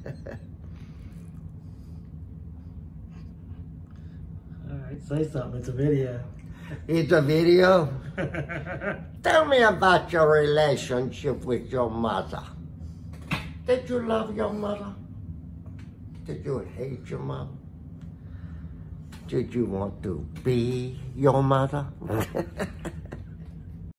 All right, say something. It's a video. It's a video? Tell me about your relationship with your mother. Did you love your mother? Did you hate your mother? Did you want to be your mother?